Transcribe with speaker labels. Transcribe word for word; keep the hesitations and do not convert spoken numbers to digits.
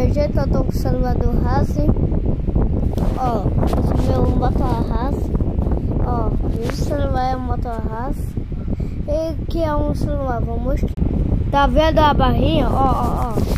Speaker 1: meu jeito, eu tô com o celular do Haas. Ó, esse meu motor Haas. Ó, esse celular é um motor Haas. E que é um celular, vou mostrar. Tá vendo a barrinha? Ó, ó, ó.